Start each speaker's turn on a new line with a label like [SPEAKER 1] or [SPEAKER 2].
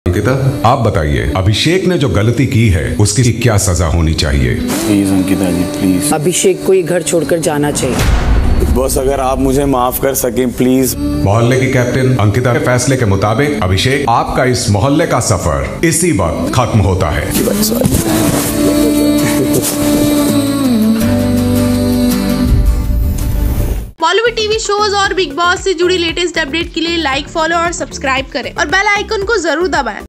[SPEAKER 1] अंकिता, आप बताइए, अभिषेक ने जो गलती की है उसकी क्या सजा होनी चाहिए?
[SPEAKER 2] Please Ankita ji, please.
[SPEAKER 3] अभिषेक को ये घर छोड़कर जाना चाहिए।
[SPEAKER 2] बस अगर आप मुझे माफ कर सकें प्लीज।
[SPEAKER 1] मोहल्ले की कैप्टन अंकिता के फैसले के मुताबिक अभिषेक, आपका इस मोहल्ले का सफर इसी वक्त खत्म होता है।
[SPEAKER 4] बॉलीवुड टीवी शोज और बिग बॉस से जुड़ी लेटेस्ट अपडेट के लिए लाइक, फॉलो और सब्सक्राइब करें और बेल आइकन को जरूर दबाएं।